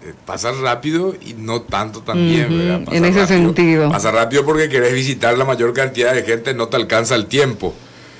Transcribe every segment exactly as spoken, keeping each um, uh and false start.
eh, pasa rápido y no tanto también, uh-huh, ¿verdad? Pasa en ese rápido, sentido. Pasa rápido porque querés visitar la mayor cantidad de gente, no te alcanza el tiempo.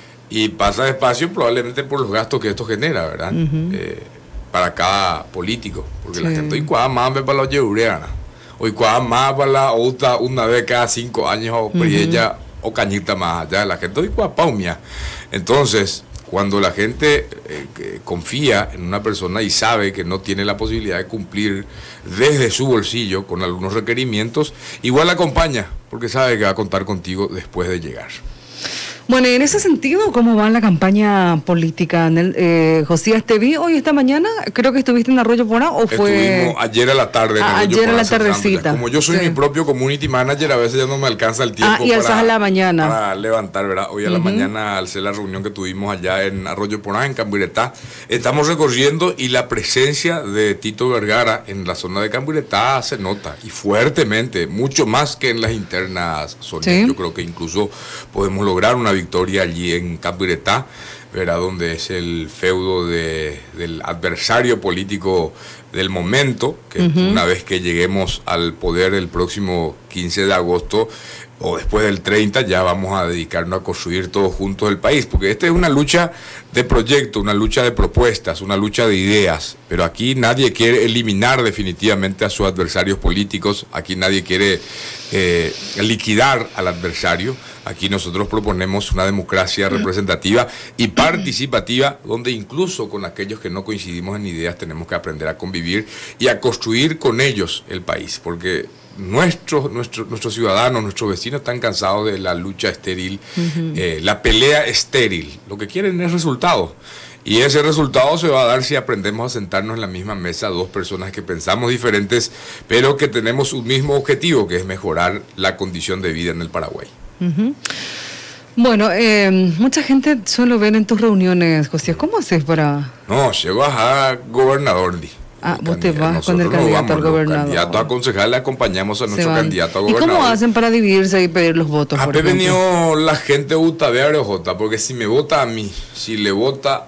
Y pasa despacio probablemente por los gastos que esto genera, ¿verdad? Uh-huh. Eh, para cada político. Porque sí. La gente hoy cuadra más para los yeureanas. Hoy cuadra más para la otra una vez cada cinco años o uh-huh. ella o cañita más allá. La gente hoy cuadra paumia. Entonces, cuando la gente eh, confía en una persona y sabe que no tiene la posibilidad de cumplir desde su bolsillo con algunos requerimientos, igual la acompaña, porque sabe que va a contar contigo después de llegar. Bueno, y en ese sentido, ¿cómo va la campaña política? Eh, Josías, te vi hoy esta mañana, creo que estuviste en Arroyo Porá, ¿o fue...? Estuvimos ayer a la tarde en ah, Arroyo ayer Porá, a la tardecita. Como yo soy sí. mi propio community manager, a veces ya no me alcanza el tiempo ah, y para, a la mañana. para levantar, ¿verdad? Hoy a uh-huh. la mañana, al ser la reunión que tuvimos allá en Arroyo Porá, en Camburetá, estamos recorriendo y la presencia de Tito Vergara en la zona de Camburetá se nota, y fuertemente, mucho más que en las internas zonas. ¿Sí? Yo creo que incluso podemos lograr una victoria allí en Camburetá, ¿verdad? Donde es el feudo de, del adversario político del momento, que uh-huh. una vez que lleguemos al poder el próximo quince de agosto o después del treinta, ya vamos a dedicarnos a construir todos juntos el país, porque esta es una lucha de proyecto, una lucha de propuestas, una lucha de ideas, pero aquí nadie quiere eliminar definitivamente a sus adversarios políticos, aquí nadie quiere eh, liquidar al adversario. Aquí nosotros proponemos una democracia representativa y participativa, donde incluso con aquellos que no coincidimos en ideas tenemos que aprender a convivir y a construir con ellos el país, porque nuestros, nuestros, nuestros ciudadanos, nuestros vecinos están cansados de la lucha estéril, uh-huh. eh, la pelea estéril. Lo que quieren es resultados. Y ese resultado se va a dar si aprendemos a sentarnos en la misma mesa, dos personas que pensamos diferentes, pero que tenemos un mismo objetivo, que es mejorar la condición de vida en el Paraguay. Uh-huh. Bueno, eh, mucha gente suele ver en tus reuniones, José. ¿Cómo haces para...? No, llego a gobernador. Ah, vos te vas con el candidato al gobernador. Candidato a concejal, le acompañamos a nuestro candidato a gobernador. ¿Y cómo hacen para dividirse y pedir los votos? Ha venido la gente vota de Arejota, porque si me vota a mí, si le vota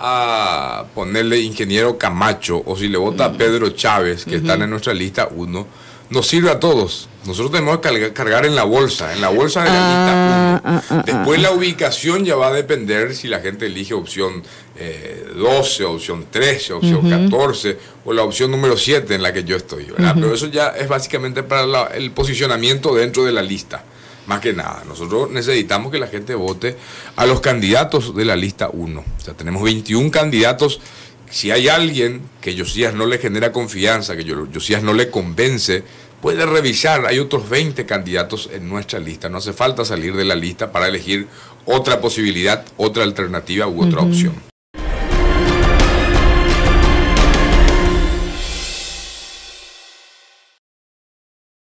a ponerle ingeniero Camacho, o si le vota uh-huh. a Pedro Chávez, que uh-huh. están en nuestra lista uno, nos sirve a todos. Nosotros tenemos que cargar en la bolsa, en la bolsa de la ah, lista uno. Ah, ah, Después ah, la ubicación ya va a depender si la gente elige opción eh, doce, opción trece, opción uh-huh. catorce o la opción número siete en la que yo estoy, ¿verdad? Uh-huh. Pero eso ya es básicamente para la, el posicionamiento dentro de la lista. Más que nada, nosotros necesitamos que la gente vote a los candidatos de la lista uno. O sea, tenemos veintiún candidatos. Si hay alguien que Josías no le genera confianza, que Josías no le convence, puede revisar. Hay otros veinte candidatos en nuestra lista. No hace falta salir de la lista para elegir otra posibilidad, otra alternativa u otra uh-huh. opción.